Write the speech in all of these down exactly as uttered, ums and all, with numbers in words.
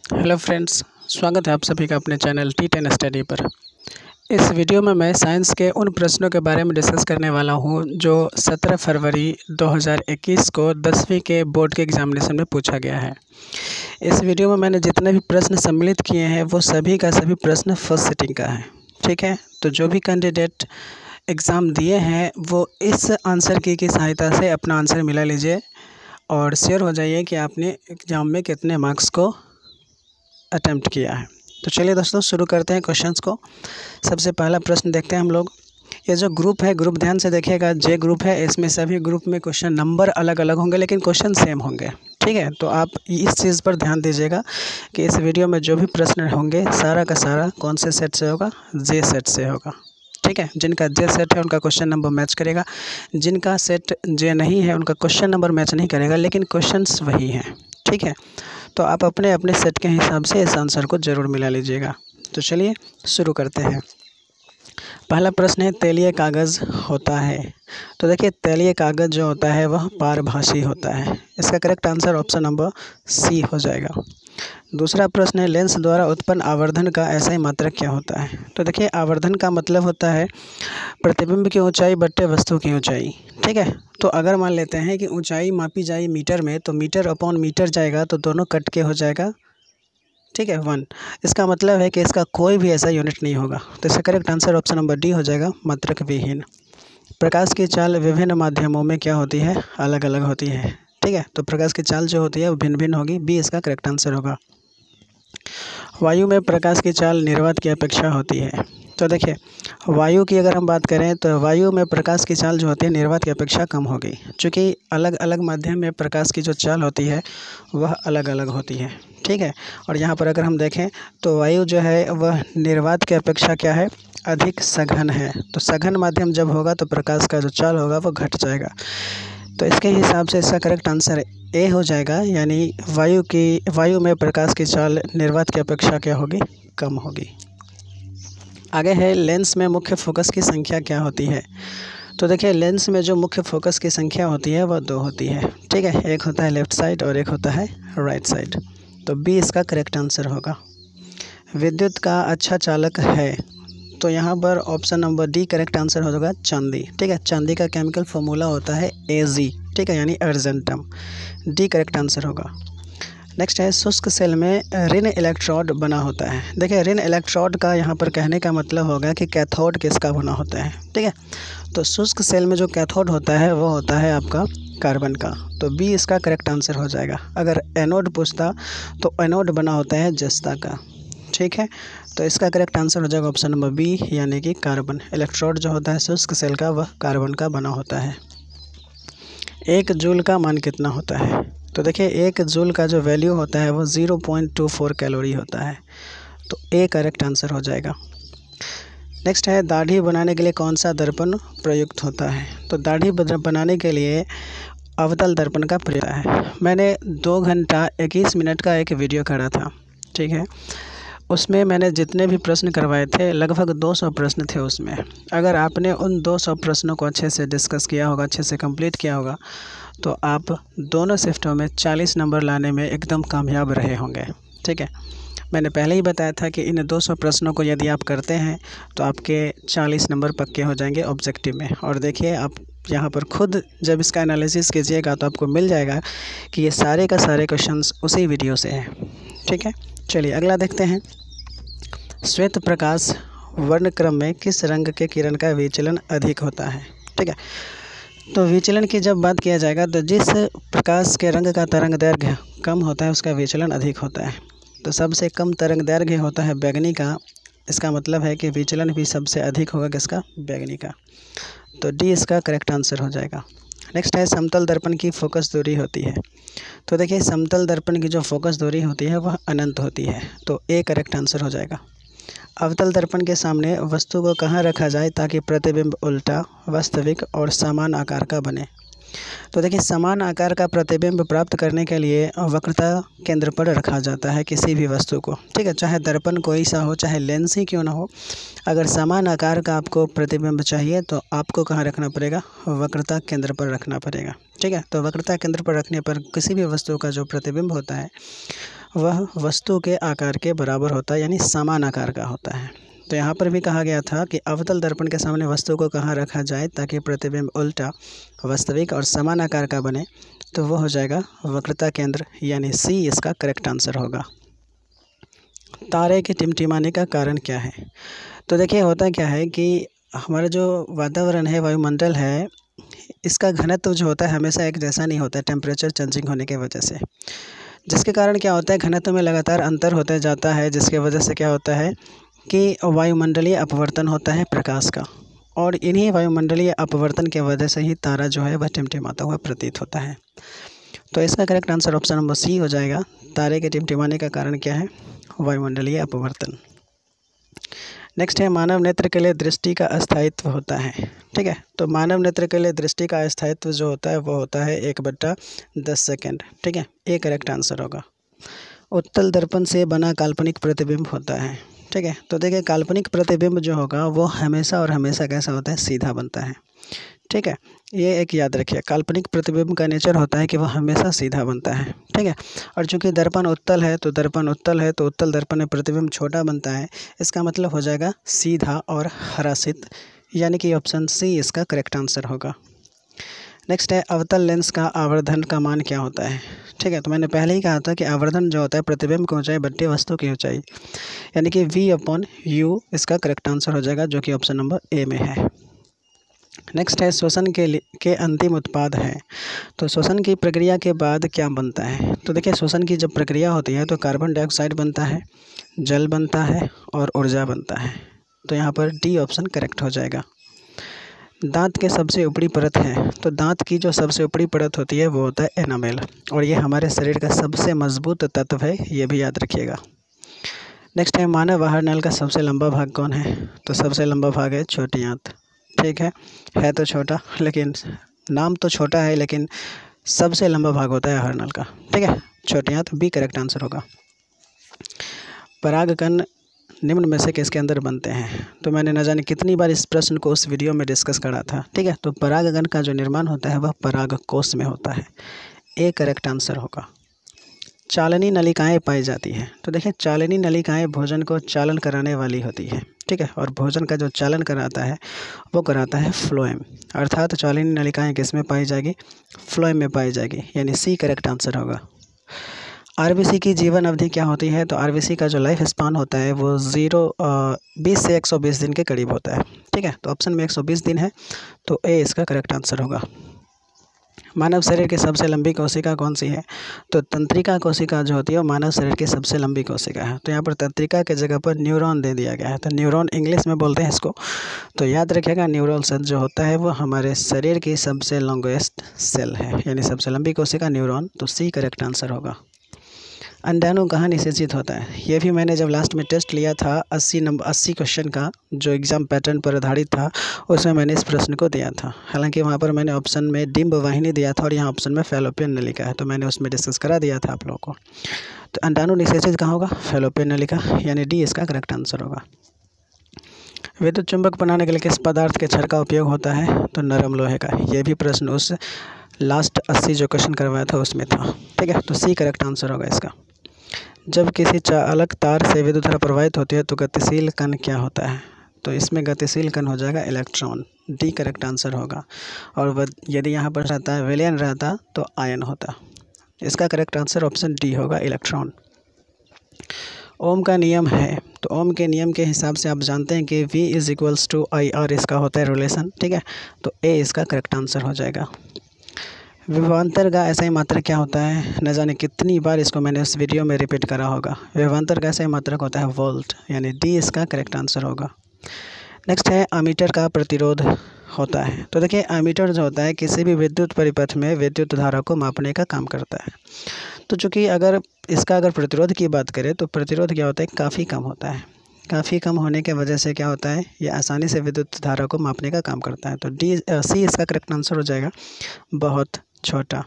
Hello friends, स्वागत है आप सभी का अपने चैनल टी टेन स्टडी पर। इस वीडियो में मैं साइंस के उन प्रश्नों के बारे में डिस्कस करने वाला हूं जो सत्रह फरवरी दो हज़ार इक्कीस को दसवीं के बोर्ड के एग्जामिनेशन में पूछा गया है। इस वीडियो में मैंने जितने भी प्रश्न सम्मिलित किए हैं वो सभी का सभी प्रश्न फर्स्ट सिटिंग का है। ठीक है, तो जो भी कैंडिडेट एग्ज़ाम दिए हैं वो इस आंसर की की सहायता से अपना आंसर मिला लीजिए और श्योर हो जाइए कि आपने एग्ज़ाम में कितने मार्क्स को अटेम्प्ट किया है। तो चलिए दोस्तों शुरू करते हैं क्वेश्चंस को। सबसे पहला प्रश्न देखते हैं हम लोग। ये जो ग्रुप है, ग्रुप ध्यान से देखिएगा, जे ग्रुप है, इसमें सभी ग्रुप में क्वेश्चन नंबर अलग अलग होंगे लेकिन क्वेश्चन सेम होंगे। ठीक है, तो आप इस चीज़ पर ध्यान दीजिएगा कि इस वीडियो में जो भी प्रश्न होंगे सारा का सारा कौन से सेट से होगा, जे सेट से होगा। ठीक है, जिनका जे सेट है उनका क्वेश्चन नंबर मैच करेगा, जिनका सेट जे नहीं है उनका क्वेश्चन नंबर मैच नहीं करेगा लेकिन क्वेश्चंस वही हैं। ठीक है, तो आप अपने अपने सेट के हिसाब से इस आंसर को ज़रूर मिला लीजिएगा। तो चलिए शुरू करते हैं। पहला प्रश्न है, तैलीय कागज़ होता है। तो देखिए, तैलीय कागज़ जो होता है वह पारभासी होता है। इसका correct answer option number C हो जाएगा। दूसरा प्रश्न है, लेंस द्वारा उत्पन्न आवर्धन का ऐसा ही मात्रक क्या होता है। तो देखिए, आवर्धन का मतलब होता है प्रतिबिंब की ऊंचाई बट्टे वस्तु की ऊंचाई। ठीक है, तो अगर मान लेते हैं कि ऊंचाई मापी जाए मीटर में तो मीटर अपॉन मीटर जाएगा तो दोनों कट के हो जाएगा। ठीक है, वन। इसका मतलब है कि इसका कोई भी ऐसा यूनिट नहीं होगा। तो इसका correct answer option number D हो जाएगा, मात्रक विहीन। प्रकाश की चाल विभिन्न माध्यमों में क्या होती है, अलग अलग होती है। ठीक है, तो प्रकाश की चाल जो होती है वो भिन्न भिन्न होगी, बी इसका करेक्ट आंसर होगा। वायु में प्रकाश की चाल निर्वात की अपेक्षा होती है। तो देखिए, वायु की अगर हम बात करें तो वायु में प्रकाश की चाल जो होती है निर्वात की अपेक्षा कम होगी, क्योंकि अलग अलग माध्यम में प्रकाश की जो चाल होती है वह अलग अलग होती है। ठीक है, और यहाँ पर अगर हम देखें तो वायु जो है वह निर्वात की अपेक्षा क्या है, अधिक सघन है। तो सघन माध्यम जब होगा तो प्रकाश का जो चाल होगा वो घट जाएगा। तो इसके हिसाब से इसका करेक्ट आंसर ए हो जाएगा, यानी वायु की वायु में प्रकाश की चाल निर्वात की अपेक्षा क्या होगी, कम होगी। आगे है, लेंस में मुख्य फोकस की संख्या क्या होती है। तो देखिए, लेंस में जो मुख्य फोकस की संख्या होती है वह दो होती है। ठीक है, एक होता है लेफ़्ट साइड और एक होता है राइट साइड। तो बी इसका करेक्ट आंसर होगा। विद्युत का अच्छा चालक है। तो यहाँ पर option number D correct answer हो जाएगा, चांदी। ठीक है, चांदी का केमिकल फॉर्मूला होता है ए जी। ठीक है, यानी अर्जेंटम। डी करेक्ट आंसर होगा। नेक्स्ट है, शुष्क सेल में ऋण इलेक्ट्रोड बना होता है। देखिए, ऋण इलेक्ट्रोड का यहाँ पर कहने का मतलब होगा कि कैथोड किसका बना होता है। ठीक है, तो शुष्क सेल में जो कैथोड होता है वो होता है आपका कार्बन का। तो बी इसका करेक्ट आंसर हो जाएगा। अगर एनोड पूछता तो एनोड बना होता है जस्ता का। ठीक है, तो इसका करेक्ट आंसर हो जाएगा ऑप्शन नंबर बी, यानी कि कार्बन। इलेक्ट्रोड जो होता है शुष्क सेल का वह कार्बन का बना होता है। एक जूल का मान कितना होता है। तो देखिए, एक जूल का जो वैल्यू होता है वो zero point two four calorie होता है। तो ए करेक्ट आंसर हो जाएगा। नेक्स्ट है, दाढ़ी बनाने के लिए कौन सा दर्पण प्रयुक्त होता है। तो दाढ़ी बनाने के लिए अवतल दर्पण का प्रयोग है। मैंने दो घंटा इक्कीस मिनट का एक वीडियो करा था। ठीक है, उसमें मैंने जितने भी प्रश्न करवाए थे लगभग दो सौ प्रश्न थे उसमें। अगर आपने उन दो सौ प्रश्नों को अच्छे से डिस्कस किया होगा, अच्छे से कंप्लीट किया होगा, तो आप दोनों शिफ्टों में चालीस नंबर लाने में एकदम कामयाब रहे होंगे। ठीक है, मैंने पहले ही बताया था कि इन दो सौ प्रश्नों को यदि आप करते हैं तो आपके चालीस नंबर पक्के हो जाएंगे ऑब्जेक्टिव में। और देखिए, आप यहाँ पर खुद जब इसका एनालिसिस कीजिएगा तो आपको मिल जाएगा कि ये सारे का सारे क्वेश्चंस उसी वीडियो से हैं। ठीक है, चलिए अगला देखते हैं। श्वेत प्रकाश वर्णक्रम में किस रंग के किरण का विचलन अधिक होता है। ठीक है, तो विचलन की जब बात किया जाएगा तो जिस प्रकाश के रंग का तरंग दैर्घ्य कम होता है उसका विचलन अधिक होता है। तो सबसे कम तरंग दैर्घ्य होता है बैगनी का। इसका मतलब है कि विचलन भी सबसे अधिक होगा किसका, बैगनी का। तो डी इसका करेक्ट आंसर हो जाएगा। नेक्स्ट है, समतल दर्पण की फोकस दूरी होती है। तो देखिए, समतल दर्पण की जो फोकस दूरी होती है वह अनंत होती है। तो ए करेक्ट आंसर हो जाएगा। अवतल दर्पण के सामने वस्तु को कहाँ रखा जाए ताकि प्रतिबिंब उल्टा, वास्तविक और समान आकार का बने। तो देखिए, समान आकार का प्रतिबिंब प्राप्त करने के लिए वक्रता केंद्र पर रखा जाता है किसी भी वस्तु को। ठीक है, चाहे दर्पण कोई सा हो, चाहे लेंस ही क्यों ना हो, अगर समान आकार का आपको प्रतिबिंब चाहिए तो आपको कहाँ रखना पड़ेगा, वक्रता केंद्र पर रखना पड़ेगा। ठीक है, तो वक्रता केंद्र पर रखने पर किसी भी वस्तु का जो प्रतिबिंब होता है वह वस्तु के आकार के बराबर होता है, यानी समान आकार का होता है। तो यहाँ पर भी कहा गया था कि अवतल दर्पण के सामने वस्तु को कहाँ रखा जाए ताकि प्रतिबिंब उल्टा, वास्तविक और समान आकार का बने, तो वो हो जाएगा वक्रता केंद्र, यानी सी इसका करेक्ट आंसर होगा। तारे के टिमटिमाने का कारण क्या है? तो देखिए होता क्या है कि हमारा जो वातावरण है, वायुमंडल है, इसका घनत्व जो होता है हमेशा एक जैसा नहीं होता है, टेम्परेचर चेंजिंग होने की वजह से, जिसके कारण क्या होता है घनत्व में लगातार अंतर होता जाता है, जिसके वजह से क्या होता है कि वायुमंडलीय अपवर्तन होता है प्रकाश का, और इन्हीं वायुमंडलीय अपवर्तन के वजह से ही तारा जो है वह टिमटिमाता हुआ प्रतीत होता है। तो इसका correct answer option number C हो जाएगा। तारे के टिमटिमाने का कारण क्या है? वायुमंडलीय अपवर्तन। नेक्स्ट है मानव नेत्र के लिए दृष्टि का अस्थायित्व होता है। ठीक है, तो मानव नेत्र के लिए दृष्टि का अस्थायित्व जो होता है वो होता है एक बट्टा दस सेकेंड। ठीक है, ये करेक्ट आंसर होगा। उत्तल दर्पण से बना काल्पनिक प्रतिबिंब होता है। ठीक है, तो देखिए काल्पनिक प्रतिबिंब जो होगा वो हमेशा और हमेशा कैसा होता है? सीधा बनता है। ठीक है, ये एक याद रखिए, काल्पनिक प्रतिबिंब का नेचर होता है कि वह हमेशा सीधा बनता है। ठीक है, और चूंकि दर्पण उत्तल है तो दर्पण उत्तल है तो उत्तल दर्पण में प्रतिबिंब छोटा बनता है, इसका मतलब हो जाएगा सीधा और हरासित, यानी कि ऑप्शन सी इसका करेक्ट आंसर होगा। नेक्स्ट है अवतल लेंस का आवर्धन का मान क्या होता है? ठीक है, तो मैंने पहले ही कहा था कि आवर्धन जो होता है प्रतिबिंब की ऊंचाई बट्टे वस्तु की ऊंचाई, यानी कि v अपॉन यू इसका करेक्ट आंसर हो जाएगा, जो कि ऑप्शन नंबर ए में है। नेक्स्ट है श्वसन के के अंतिम उत्पाद है। तो श्वसन की प्रक्रिया के बाद क्या बनता है? तो देखिए श्वसन की जब प्रक्रिया होती है तो कार्बन डाइऑक्साइड बनता है, जल बनता है और ऊर्जा बनता है। तो यहाँ पर डी ऑप्शन करेक्ट हो जाएगा। दांत के सबसे ऊपरी परत है, तो दांत की जो सबसे ऊपरी परत होती है वो होता है एनामेल, और ये हमारे शरीर का सबसे मजबूत तत्व है, ये भी याद रखिएगा। नेक्स्ट है मानव आहार नल का सबसे लंबा भाग कौन है? तो सबसे लंबा भाग है छोटी आंत। ठीक है है तो छोटा, लेकिन नाम तो छोटा है, लेकिन सबसे लंबा भाग होता है आहार नल का। ठीक है, छोटी आंत भी करेक्ट आंसर होगा। परागकण निम्न में से किसके अंदर बनते हैं? तो मैंने न जाने कितनी बार इस प्रश्न को उस वीडियो में डिस्कस करा था। ठीक है, तो परागकण का जो निर्माण होता है वह परागकोश में होता है, ए करेक्ट आंसर होगा। चालनी नलिकाएं पाई जाती हैं। तो देखिए चालनी नलिकाएं भोजन को चालन कराने वाली होती है। ठीक है, और भोजन का जो चालन कराता है वो कराता है फ्लोएम, अर्थात चालनी नलिकाएं किस में पाई जाएगी? फ्लोएम में पाई जाएगी, यानी सी करेक्ट आंसर होगा। आरबीसी की जीवन अवधि क्या होती है? तो आरबीसी का जो लाइफ स्पान होता है वो ज़ीरो बीस से एक सौ बीस दिन के करीब होता है। ठीक है, तो ऑप्शन में एक सौ बीस दिन है, तो ए इसका करेक्ट आंसर होगा। मानव शरीर की सबसे लंबी कोशिका कौन सी है? तो तंत्रिका कोशिका जो होती है वो मानव शरीर की सबसे लंबी कोशिका है। तो यहाँ पर तंत्रिका के जगह पर न्यूरॉन दे दिया गया है, तो न्यूरॉन इंग्लिश में बोलते हैं इसको, तो याद रखिएगा न्यूरल सेल जो होता है वो हमारे शरीर की सबसे लॉन्गेस्ट सेल है, यानी सबसे लंबी कोशिका न्यूरॉन, तो सी करेक्ट आंसर होगा। अंडाणु कहाँ निषेचित होता है? ये भी मैंने जब लास्ट में टेस्ट लिया था अस्सी नंबर अस्सी क्वेश्चन का जो एग्ज़ाम पैटर्न पर आधारित था, उसमें मैंने इस प्रश्न को दिया था। हालांकि वहाँ पर मैंने ऑप्शन में डिम्ब वाहिनी दिया था और यहाँ ऑप्शन में फैलोपियन नलिका है, तो मैंने उसमें डिस्कस करा दिया था आप लोगों को। तो अंडाणु निषेचित कहाँ होगा? फैलोपियन नलिका, यानी डी इसका करेक्ट आंसर होगा। विद्युत चुंबक बनाने के लिए किस पदार्थ के छड़ का उपयोग होता है? तो नरम लोहे का। यह भी प्रश्न उस लास्ट अस्सी जो क्वेश्चन करवाया था उसमें था। ठीक है, तो सी करेक्ट आंसर होगा इसका। जब किसी चालक तार से विद्युत धारा प्रवाहित होती है तो गतिशील कण क्या होता है? तो इसमें गतिशील कण हो जाएगा इलेक्ट्रॉन, डी करेक्ट आंसर होगा। और यदि यहाँ पर रहता है विलयन रहता तो आयन होता, इसका करेक्ट आंसर ऑप्शन डी होगा, इलेक्ट्रॉन। ओम का नियम है, तो ओम के नियम के हिसाब से आप जानते हैं कि V is equals to I R इसका होता है रिलेशन। ठीक है, तो ए इसका करेक्ट आंसर हो जाएगा। विभवांतर का ऐसा ही मात्रक क्या होता है? न जाने कितनी बार इसको मैंने उस वीडियो में रिपीट करा होगा। विभवांतर का ऐसा ही मात्रक होता है वोल्ट, यानी डी इसका करेक्ट आंसर होगा। नेक्स्ट है अमीटर का प्रतिरोध होता है। तो देखिए अमीटर जो होता है किसी भी विद्युत परिपथ में विद्युत धारा को मापने का काम करता है। तो चूँकि अगर इसका अगर प्रतिरोध की बात करें तो प्रतिरोध क्या होता है? काफ़ी कम होता है। काफ़ी कम होने के वजह से क्या होता है? ये आसानी से विद्युत धारा को मापने का काम करता है। तो डी सी इसका करेक्ट आंसर हो जाएगा, बहुत छोटा।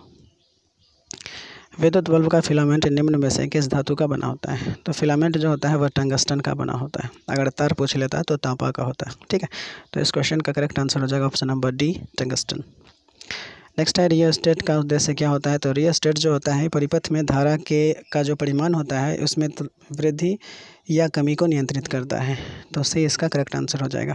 विद्युत बल्ब का फिलामेंट निम्न में से किस धातु का बना होता है? तो फिलामेंट जो होता है वह टंगस्टन का बना होता है। अगर तार पूछ लेता है तो तांबा का होता है। ठीक है, तो इस क्वेश्चन का करेक्ट आंसर हो जाएगा option number D, tungsten. Next है रियोस्टेट का उद्देश्य क्या होता है। तो रियोस्टेट जो होता है परिपथ में धारा के का जो परिमाण होता है उसमें वृद्धि या कमी को नियंत्रित करता है। तो सी इसका करेक्ट आंसर हो जाएगा।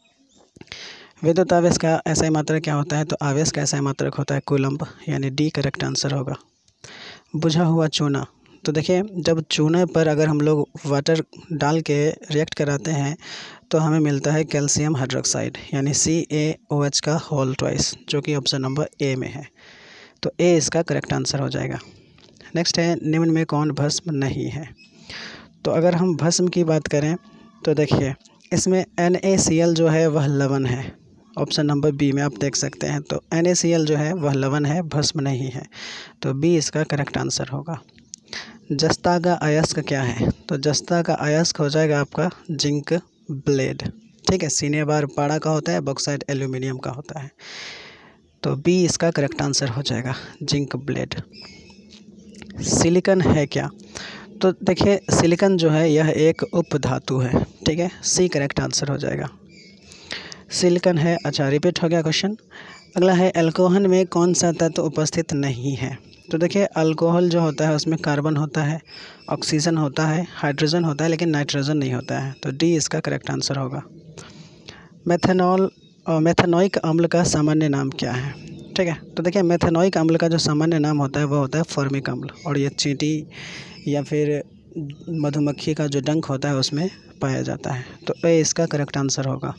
विद्युत आवेश का एसआई मात्रक क्या होता है। तो आवेश का एसआई मात्रक होता है कूलम्ब, यानी डी करेक्ट आंसर होगा। बुझा हुआ चूना, तो देखिए जब चूने पर अगर हम लोग वाटर डाल के रिएक्ट कराते हैं तो हमें मिलता है कैल्शियम हाइड्रोक्साइड, यानी सी ए ओ एच का होल ट्वाइस, जो कि ऑप्शन नंबर ए में है। तो ए इसका करेक्ट आंसर हो जाएगा। नेक्स्ट है निम्न में कौन भस्म नहीं है। तो अगर हम भस्म की बात करें तो देखिए इसमें एन ए सी एल जो है वह लवण है, ऑप्शन नंबर बी में आप देख सकते हैं। तो एन ए सी एल जो है वह लवण है, भस्म नहीं है। तो बी इसका करेक्ट आंसर होगा। जस्ता का अयस्क क्या है। तो जस्ता का अयस्क हो जाएगा आपका जिंक ब्लेड, ठीक है। सीने बार पाड़ा का होता है, बॉक्साइट एल्यूमिनियम का होता है। तो बी इसका करेक्ट आंसर हो जाएगा, जिंक ब्लेड। सिलिकॉन है क्या। तो देखिए सिलिकॉन जो है यह एक उपधातु है, ठीक है। सी करेक्ट आंसर हो जाएगा, सिलिकॉन है। अच्छा रिपीट हो गया क्वेश्चन। अगला है अल्कोहल में कौन सा तत्व उपस्थित नहीं है। तो देखिए अल्कोहल जो होता है उसमें कार्बन होता है, ऑक्सीजन होता है, हाइड्रोजन होता है, लेकिन नाइट्रोजन नहीं होता है। तो डी इसका करेक्ट आंसर होगा। मेथनॉल मेथेनोइक अम्ल का सामान्य नाम क्या है, ठीक है। तो देखिए मेथेनोइक अम्ल का जो सामान्य नाम होता है वो होता है फॉर्मिक अम्ल, और ये चींटी या फिर मधुमक्खी का जो डंक होता है उसमें पाया जाता है। तो ए इसका करेक्ट आंसर होगा।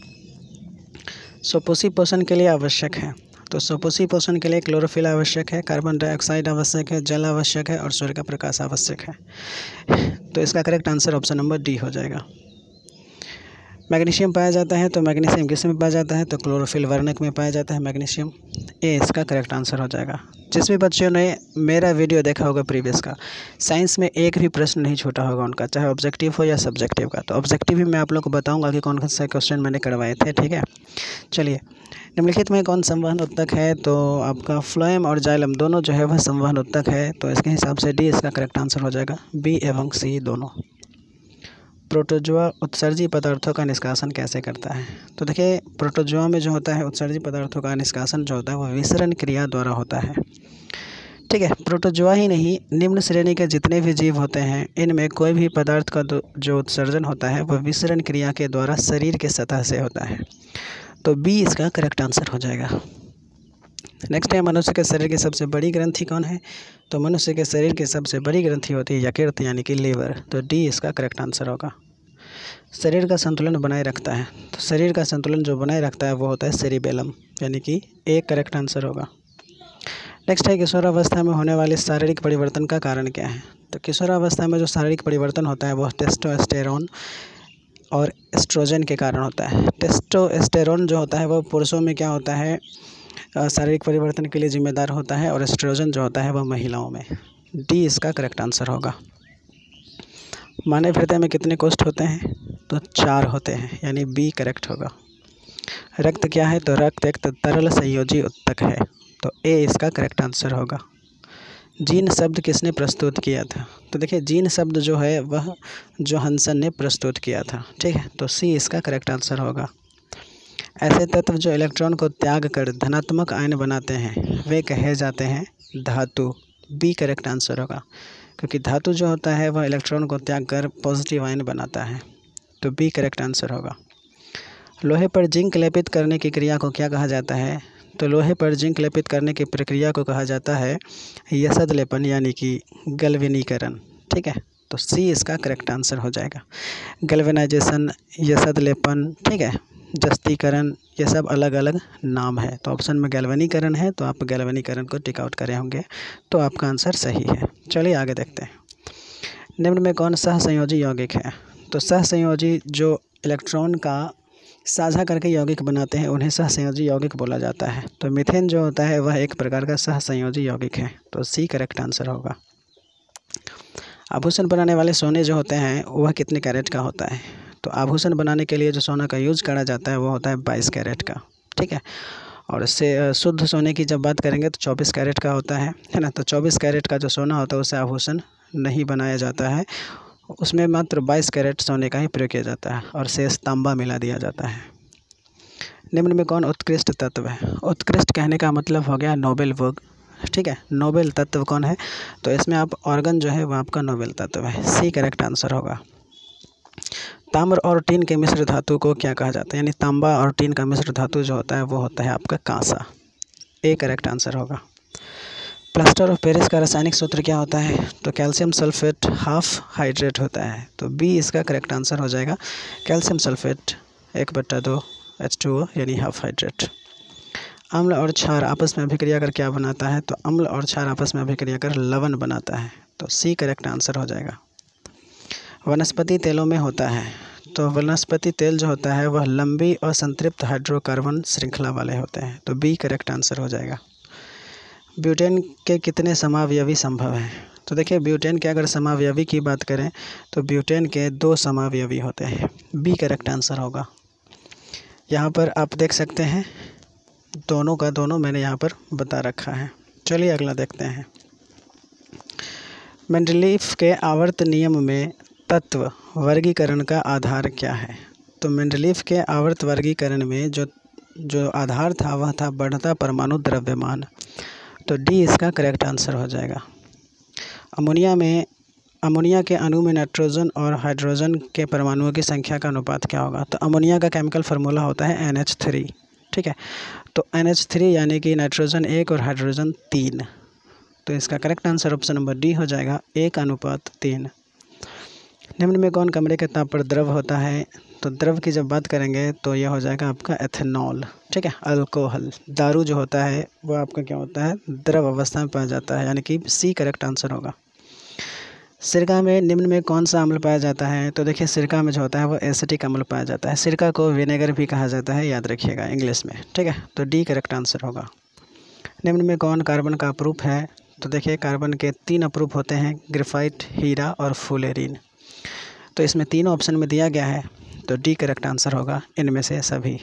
सुपोषी पोषण के लिए आवश्यक है। तो सुपोषी पोषण के लिए क्लोरोफिल आवश्यक है, कार्बन डाइऑक्साइड आवश्यक है, जल आवश्यक है और सूर्य का प्रकाश आवश्यक है। तो इसका correct answer option number D हो जाएगा। मैग्नीशियम पाया जाता है। तो मैग्नीशियम किस में पाया जाता है। तो क्लोरोफिल वर्णक में पाया जाता है मैग्नीशियम। ए इसका करेक्ट आंसर हो जाएगा। जिस भी बच्चों ने मेरा वीडियो देखा होगा प्रीवियस का, साइंस में एक भी प्रश्न नहीं छूटा होगा उनका, चाहे ऑब्जेक्टिव हो या सब्जेक्टिव का। तो ऑब्जेक्टिव भी मैं आप लोग को बताऊंगा कि कौन कौन से क्वेश्चन मैंने करवाए थे, ठीक है। चलिए, निम्नलिखित में कौन संवहन उत्तक है। तो आपका फ्लोएम और जाइलम दोनों जो है वह संवहन उत्तक है। तो इसके हिसाब से डी इसका करेक्ट आंसर हो जाएगा, बी एवं सी दोनों। प्रोटोजोआ उत्सर्जी पदार्थों का निष्कासन कैसे करता है। तो देखिए प्रोटोजोआ में जो होता है उत्सर्जी पदार्थों का निष्कासन जो होता है वह विसरण क्रिया द्वारा होता है, ठीक है। प्रोटोजोआ ही नहीं, निम्न श्रेणी के जितने भी जीव होते हैं इनमें कोई भी पदार्थ का जो उत्सर्जन होता है वह विसरण क्रिया के द्वारा शरीर के सतह से होता है। तो बी इसका करेक्ट आंसर हो जाएगा। नेक्स्ट है मनुष्य के शरीर की सबसे बड़ी ग्रंथि कौन है। तो मनुष्य के शरीर की सबसे बड़ी ग्रंथि होती है यकृत, यानी कि लीवर। तो डी इसका करेक्ट आंसर होगा। शरीर का संतुलन बनाए रखता है। तो शरीर का संतुलन जो बनाए रखता है वो होता है सेरिबेलम, यानी कि ए करेक्ट आंसर होगा। नेक्स्ट है किशोरावस्था में होने वाले शारीरिक परिवर्तन का कारण क्या है। तो किशोरावस्था में जो शारीरिक परिवर्तन होता है वह टेस्टोस्टेरोन और एस्ट्रोजन के कारण होता है। टेस्टोस्टेरोन जो होता है वह पुरुषों में क्या होता है, शारीरिक परिवर्तन के लिए जिम्मेदार होता है, और एस्ट्रोजन जो होता है वह महिलाओं में। डी इसका करेक्ट आंसर होगा। मानव हृदय में कितने कोष्ठ होते हैं। तो चार होते हैं, यानी बी करेक्ट होगा। रक्त क्या है। तो रक्त एक तरल संयोजी उत्तक है। तो ए इसका करेक्ट आंसर होगा। जीन शब्द किसने प्रस्तुत किया था। तो देखिए जीन शब्द जो है वह जोहानसन ने प्रस्तुत किया था, ठीक है। तो सी इसका करेक्ट आंसर होगा। ऐसे तत्व जो इलेक्ट्रॉन को त्याग कर धनात्मक आयन बनाते हैं वे कहे जाते हैं धातु। बी करेक्ट आंसर होगा, क्योंकि धातु जो होता है वह इलेक्ट्रॉन को त्याग कर पॉजिटिव आयन बनाता है। तो बी करेक्ट आंसर होगा। लोहे पर जिंक लेपित करने की क्रिया को क्या कहा जाता है। तो लोहे पर जिंक लेपित करने की प्रक्रिया को कहा जाता है यसद लेपन, यानी कि गैल्वेनीकरण, ठीक है। तो सी इसका करेक्ट आंसर हो जाएगा। गैल्वेनाइजेशन, यसद लेपन, ठीक है, जस्तीकरण, ये सब अलग अलग नाम है। तो ऑप्शन में गैल्वेनीकरण है, तो आप गैल्वेनीकरण को टिक आउट करे होंगे, तो आपका आंसर सही है। चलिए आगे देखते हैं। निम्न में कौन सहसंयोजी यौगिक है। तो सहसंयोजी जो इलेक्ट्रॉन का साझा करके यौगिक बनाते हैं उन्हें सहसंयोजी यौगिक बोला जाता है। तो मीथेन जो होता है वह एक प्रकार का सहसंयोजी यौगिक है। तो सी करेक्ट आंसर होगा। आभूषण बनाने वाले सोने जो होते हैं वह कितने कैरेट का होता है। तो आभूषण बनाने के लिए जो सोना का यूज करा जाता है वो होता है बाईस कैरेट का, ठीक है। और इससे शुद्ध सोने की जब बात करेंगे तो चौबीस कैरेट का होता है, है ना। तो चौबीस कैरेट का जो सोना होता है उससे आभूषण नहीं बनाया जाता है, उसमें मात्र बाईस कैरेट सोने का ही प्रयोग किया जाता है और शेष तांबा मिला दिया जाता है। निम्न में कौन उत्कृष्ट तत्व है? उत्कृष्ट कहने का मतलब हो गया नोबेल वर्ग, ठीक है। नोबेल तत्व कौन है? तो इसमें आप ऑर्गन जो है वो आपका नोबेल तत्व है। सी करेक्ट आंसर होगा। ताम्र और टीन के मिश्र धातु को क्या कहा जाता है? यानी तांबा और टीन का मिश्र धातु जो होता है वो होता है आपका कांसा। ए करेक्ट आंसर होगा। प्लास्टर ऑफ पेरिस का रासायनिक सूत्र क्या होता है? तो कैल्शियम सल्फेट हाफ हाइड्रेट होता है। तो बी इसका करेक्ट आंसर हो जाएगा। कैल्शियम सल्फेट एक बट्टा दो एच टू ओ यानी हाफ हाइड्रेट। अम्ल और क्षार आपस में अभिक्रिया कर क्या बनाता है? तो अम्ल और क्षार आपस में अभिक्रिया कर लवण बनाता है। तो सी करेक्ट आंसर हो जाएगा। वनस्पति तेलों में होता है, तो वनस्पति तेल जो होता है वह लंबी और संतृप्त हाइड्रोकार्बन श्रृंखला वाले होते हैं। तो बी करेक्ट आंसर हो जाएगा। ब्यूटेन के कितने समावयवी संभव हैं? तो देखिए ब्यूटेन के अगर समावयवी की बात करें तो ब्यूटेन के दो समावयवी होते हैं। बी करेक्ट आंसर होगा। यहाँ पर आप देख सकते हैं दोनों का दोनों मैंने यहाँ पर बता रखा है। चलिए अगला देखते हैं। मेंडलीफ के आवर्त नियम में तत्व वर्गीकरण का आधार क्या है? तो मेंडलीफ के आवर्त वर्गीकरण में जो जो आधार था वह था बढ़ता परमाणु द्रव्यमान। तो डी इसका करेक्ट आंसर हो जाएगा। अमोनिया में अमोनिया के अणु में नाइट्रोजन और हाइड्रोजन के परमाणुओं की संख्या का अनुपात क्या होगा? तो अमोनिया का केमिकल फार्मूला होता है एन एच थ्री, ठीक है। तो एन एच थ्री यानी कि नाइट्रोजन एक और हाइड्रोजन तीन। तो इसका correct answer option number D हो जाएगा, एक अनुपात तीन। निम्न में कौन कमरे के ताप पर द्रव होता है? तो द्रव की जब बात करेंगे तो यह हो जाएगा आपका एथेनॉल, ठीक है। अल्कोहल दारू जो होता है वो आपका क्या होता है? द्रव अवस्था में पाया जाता है, यानी कि सी करेक्ट आंसर होगा। सिरका में निम्न में कौन सा अम्ल पाया जाता है? तो देखिए सिरका में जो होता है वो एसिटिक अम्ल पाया जाता है। सिरका को विनेगर भी कहा जाता है, याद रखिएगा इंग्लिश में, ठीक है। तो डी करेक्ट आंसर होगा। निम्न में कौन कार्बन का अपरूप है? तो देखिए कार्बन के तीन अपरूप होते हैं, ग्रेफाइट, हीरा और फुलेरिन। तो इसमें तीन ऑप्शन में दिया गया है, तो डी करेक्ट आंसर होगा इनमें से सभी।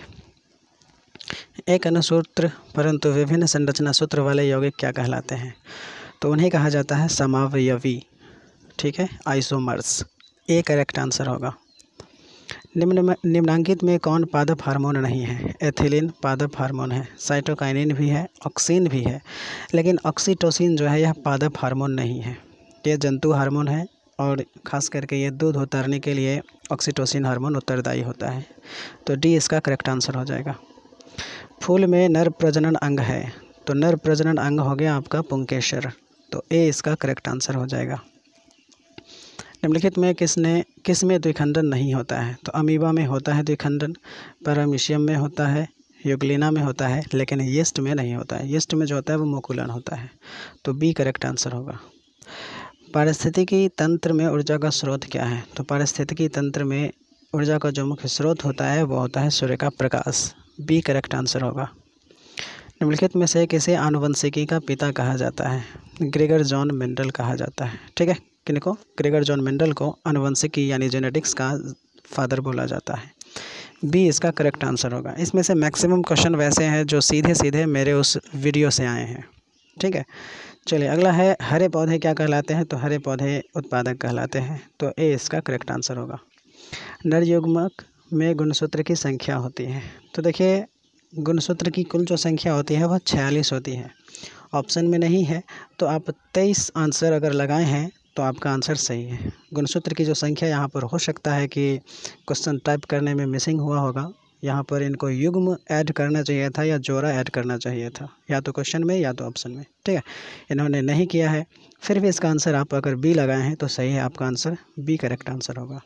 एक अनुसूत्र परंतु विभिन्न संरचना सूत्र वाले यौगिक क्या कहलाते हैं? तो उन्हें कहा जाता है समावयवी, ठीक है, आइसोमर्स। ए करेक्ट आंसर होगा। निम्न में निम्नांकित में कौन पादप हार्मोन नहीं है? एथिलीन पादप हार्मोन है, साइटोकाइनिन भी है, ऑक्सिन भी है, लेकिन ऑक्सीटोसिन जो है यह पादप हार्मोन नहीं है। ये जंतु हार्मोन है और ख़ास करके ये दूध उतारने के लिए ऑक्सीटोसिन हार्मोन उत्तरदायी होता है। तो डी इसका करेक्ट आंसर हो जाएगा। फूल में नर प्रजनन अंग है, तो नर प्रजनन अंग हो गया आपका पुंकेसर। तो ए इसका करेक्ट आंसर हो जाएगा। निम्नलिखित में किसने किस में द्विखंडन नहीं होता है? तो अमीबा में होता है द्विखंडन, पैरामीशियम में होता है, यूग्लिना में होता है, लेकिन यीस्ट में नहीं होता है। यीस्ट में जो होता है वो मोकुलन होता है। तो बी करेक्ट आंसर होगा। पारिस्थितिकी तंत्र में ऊर्जा का स्रोत क्या है? तो पारिस्थितिकी तंत्र में ऊर्जा का जो मुख्य स्रोत होता है वो होता है सूर्य का प्रकाश। बी करेक्ट आंसर होगा। निम्नलिखित में से किसे आनुवंशिकी का पिता कहा जाता है? ग्रेगर जॉन मेंडल कहा जाता है, ठीक है। किनको? ग्रेगर जॉन मेंडल को आनुवंशिकी यानी जेनेटिक्स का फादर बोला जाता है। बी इसका करेक्ट आंसर होगा। इसमें से मैक्सिमम क्वेश्चन वैसे हैं जो सीधे सीधे मेरे उस वीडियो से आए हैं, ठीक है। चलिए अगला है, हरे पौधे क्या कहलाते हैं? तो हरे पौधे उत्पादक कहलाते हैं। तो ए इसका करेक्ट आंसर होगा। नर युग्मक में गुणसूत्र की संख्या होती है। तो देखिए गुणसूत्र की कुल जो संख्या होती है वह छियालीस होती है। ऑप्शन में नहीं है, तो आप तेईस आंसर अगर लगाए हैं तो आपका आंसर सही है। गुणसूत्र की जो संख्या यहाँ पर हो सकता है कि क्वेश्चन टाइप करने में मिसिंग हुआ होगा। यहाँ पर इनको युग्म ऐड करना चाहिए था या जोड़ा ऐड करना चाहिए था, या तो क्वेश्चन में या तो ऑप्शन में, ठीक है। इन्होंने नहीं किया है, फिर भी इसका आंसर आप अगर बी लगाए हैं तो सही है, आपका आंसर बी करेक्ट आंसर होगा।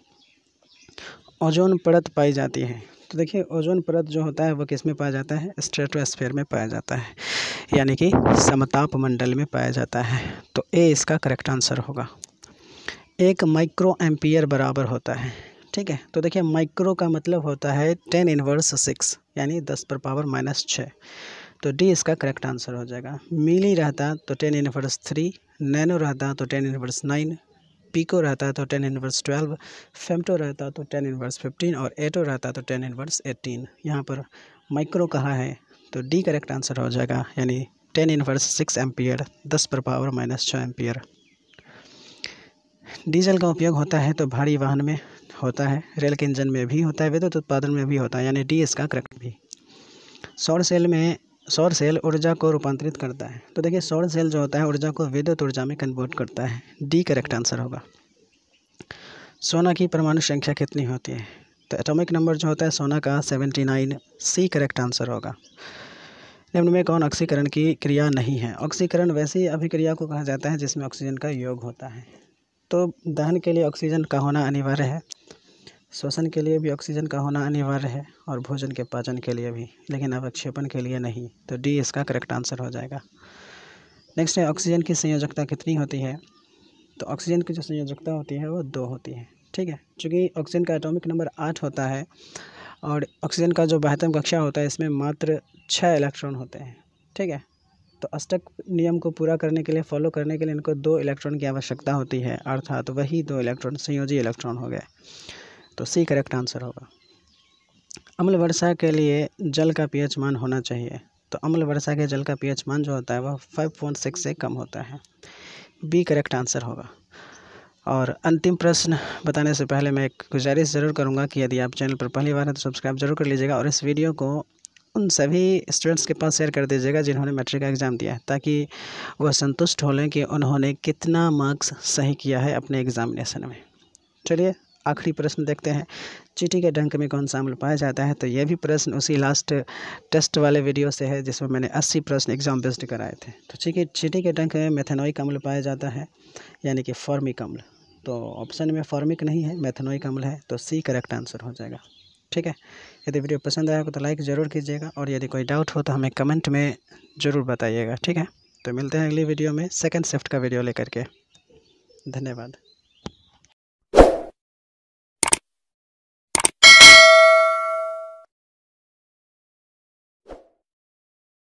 ओजोन परत पाई जाती है। तो देखिए ओजोन परत जो होता है वो किस में पाया जाता है? स्ट्रेटोस्फीयर में पाया जाता है, यानी कि समताप मंडल में पाया जाता है। तो ए इसका करेक्ट आंसर होगा। एक माइक्रो एम्पियर बराबर होता है, ठीक है। तो देखिए माइक्रो का मतलब होता है टेन इनवर्स सिक्स, यानी दस पर पावर माइनस छः। तो डी इसका करेक्ट आंसर हो जाएगा। मिली रहता तो टेन इनवर्स थ्री, नैनो रहता तो टेन इनवर्स नाइन, पिको रहता तो टेन इनवर्स ट्वेल्व, फेम्टो रहता तो टेन इनवर्स फिफ्टीन और एटो रहता तो टेन इनवर्स एटीन। यहाँ पर माइक्रो कहा है तो डी करेक्ट आंसर हो जाएगा, यानी टेन इनवर्स सिक्स एम्पियर, दस पर पावर माइनस छः एम्पियर। डीजल का उपयोग होता है तो भारी वाहन में होता है, रेल के इंजन में भी होता है, विद्युत उत्पादन में भी होता है, यानी डी इसका करेक्ट भी। सौर सेल में सौर सेल ऊर्जा को रूपांतरित करता है। तो देखिए सौर सेल जो होता है ऊर्जा को विद्युत ऊर्जा में कन्वर्ट करता है। डी करेक्ट आंसर होगा। सोना की परमाणु संख्या कितनी होती है? तो एटॉमिक नंबर जो होता है सोना का seventy nine. C correct answer होगा। निम्न में कौन ऑक्सीकरण की क्रिया नहीं है? ऑक्सीकरण वैसी अभिक्रिया को कहा जाता है जिसमें ऑक्सीजन का योग होता है। तो दहन के लिए ऑक्सीजन का होना अनिवार्य है, श्वसन के लिए भी ऑक्सीजन का होना अनिवार्य है और भोजन के पाचन के लिए भी, लेकिन अवक्षेपण के लिए नहीं। तो डी इसका करेक्ट आंसर हो जाएगा। नेक्स्ट है ऑक्सीजन की संयोजकता कितनी होती है? तो ऑक्सीजन की जो संयोजकता होती है वो दो होती है। ठीक है, चूँकि ऑक्सीजन का एटॉमिक नंबर आठ होता है और ऑक्सीजन का जो बाह्यतम कक्षा होता है इसमें मात्र छः इलेक्ट्रॉन होते हैं। ठीक है, तो अष्टक नियम को पूरा करने के लिए, फॉलो करने के लिए इनको दो इलेक्ट्रॉन की आवश्यकता होती है, अर्थात वही दो इलेक्ट्रॉन संयोजी इलेक्ट्रॉन हो गए। तो सी करेक्ट आंसर होगा। अम्ल वर्षा के लिए जल का पीएच मान होना चाहिए। तो अम्ल वर्षा के जल का पीएच मान जो होता है वह फाइव पॉइंट सिक्स से कम होता है। बी करेक्ट आंसर होगा। और अंतिम प्रश्न बताने से पहले मैं एक गुजारिश ज़रूर करूंगा कि यदि आप चैनल पर पहली बार हैं तो सब्सक्राइब जरूर कर लीजिएगा और इस वीडियो को उन सभी स्टूडेंट्स के पास शेयर कर दीजिएगा जिन्होंने मैट्रिक का एग्ज़ाम दिया है, ताकि वह संतुष्ट हो लें कि उन्होंने कितना मार्क्स सही किया है अपने एग्ज़ामिनेशन में। चलिए आखिरी प्रश्न देखते हैं। चींटी के डंक में कौन सा अम्ल पाया जाता है? तो यह भी प्रश्न उसी लास्ट टेस्ट वाले वीडियो से है जिसमें मैंने अस्सी प्रश्न एग्जाम बेस्ड कराए थे। तो चूँकि चींटी के डंक में मेथेनोइक अम्ल पाया जाता है, यानी कि फॉर्मिक अम्ल। तो ऑप्शन में फॉर्मिक नहीं है, मेथेनोइक अम्ल है। तो सी करेक्ट आंसर हो जाएगा। ठीक है, यदि वीडियो पसंद आया हो तो लाइक ज़रूर कीजिएगा और यदि कोई डाउट हो तो हमें कमेंट में ज़रूर बताइएगा। ठीक है, तो मिलते हैं अगली वीडियो में सेकंड शिफ्ट का वीडियो लेकर के। धन्यवाद।